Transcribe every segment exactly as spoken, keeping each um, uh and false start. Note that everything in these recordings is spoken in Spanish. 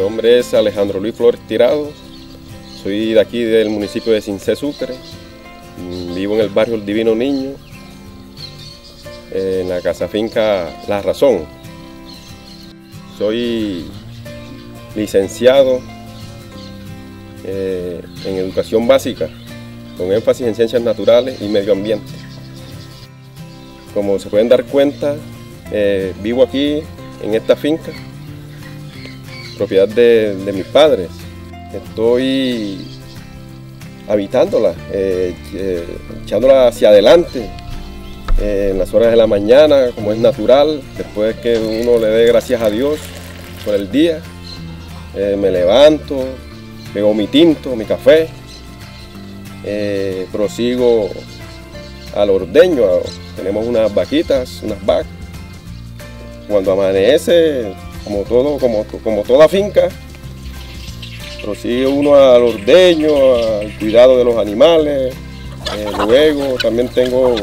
nombre es Alejandro Luis Flores Tirado, soy de aquí del municipio de Cincé Sucre, vivo en el barrio El Divino Niño, en la casa finca La Razón. Soy licenciado eh, en educación básica, con énfasis en ciencias naturales y medio ambiente. Como se pueden dar cuenta, eh, vivo aquí en esta finca, propiedad de, de mis padres. Estoy habitándola, eh, eh, echándola hacia adelante eh, en las horas de la mañana, como es natural, después que uno le dé gracias a Dios por el día. Eh, me levanto, bebo mi tinto, mi café, eh, prosigo al ordeño. Tenemos unas vaquitas, unas vacas. Cuando amanece, como, todo, como, como toda finca, prosigue uno al ordeño, al cuidado de los animales. Eh, luego también tengo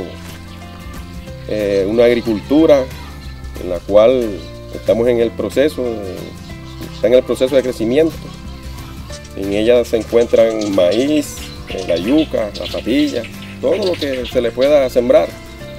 eh, una agricultura en la cual estamos en el proceso, está en el proceso de crecimiento. En ella se encuentran maíz, eh, la yuca, la patilla, todo lo que se le pueda sembrar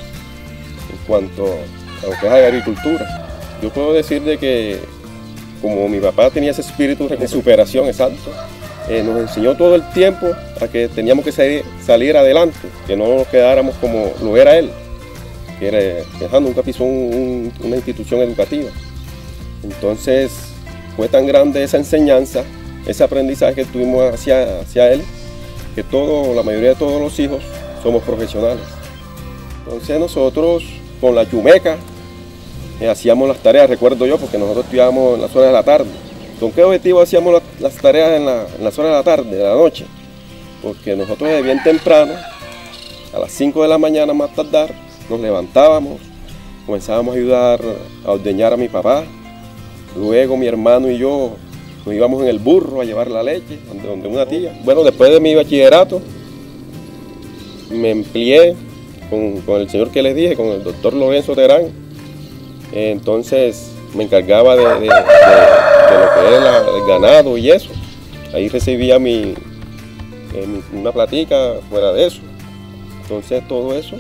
en cuanto a lo que es agricultura. Yo puedo decir de que como mi papá tenía ese espíritu de superación, exacto, eh, nos enseñó todo el tiempo a que teníamos que salir, salir adelante, que no nos quedáramos como lo era él, que era, que nunca pisó un, un, una institución educativa. Entonces fue tan grande esa enseñanza, ese aprendizaje que tuvimos hacia, hacia él, que todo, la mayoría de todos los hijos somos profesionales. Entonces nosotros con la yumeca eh, hacíamos las tareas, recuerdo yo, porque nosotros estudiábamos en las horas de la tarde. ¿Con qué objetivo hacíamos la, las tareas en, la, en las horas de la tarde, de la noche? Porque nosotros de bien temprano, a las cinco de la mañana más tardar, nos levantábamos, comenzábamos a ayudar a ordeñar a mi papá. Luego mi hermano y yo nos íbamos en el burro a llevar la leche, donde, donde una tía. Bueno, después de mi bachillerato, me empleé con, con el señor que les dije, con el doctor Lorenzo Terán. Entonces me encargaba de, de, de, de lo que era el ganado y eso. Ahí recibía mi, eh, una platica fuera de eso. Entonces todo eso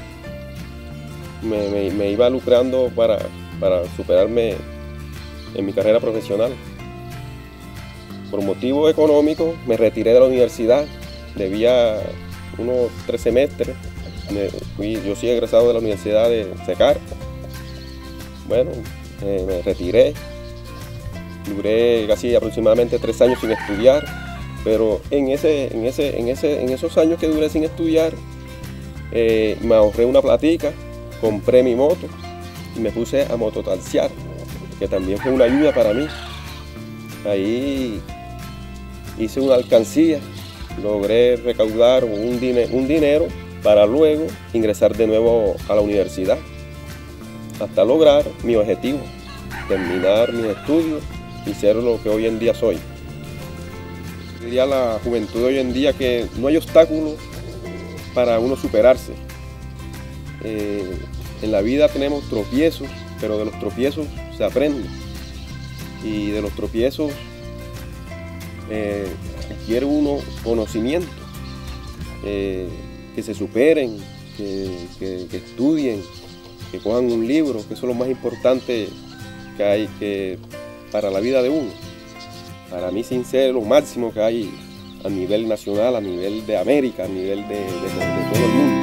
me, me, me iba lucrando para, para superarme en mi carrera profesional. Por motivos económicos me retiré de la universidad, debía unos tres semestres. Me fui, yo soy egresado de la Universidad de Secar. Bueno, eh, me retiré, duré casi aproximadamente tres años sin estudiar, pero en, ese, en, ese, en, ese, en esos años que duré sin estudiar, eh, me ahorré una platica, compré mi moto y me puse a mototaxiar, que también fue una ayuda para mí. Ahí hice una alcancía, logré recaudar un, dine un dinero para luego ingresar de nuevo a la universidad, hasta lograr mi objetivo, terminar mis estudios y ser lo que hoy en día soy. Diría a la juventud de hoy en día que no hay obstáculos para uno superarse. Eh, en la vida tenemos tropiezos, pero de los tropiezos se aprende. Y de los tropiezos eh, adquiere uno conocimiento, eh, que se superen, que, que, que estudien, que cojan un libro, que eso es lo más importante que hay que, para la vida de uno. Para mí, sin ser lo máximo que hay a nivel nacional, a nivel de América, a nivel de, de, de todo el mundo.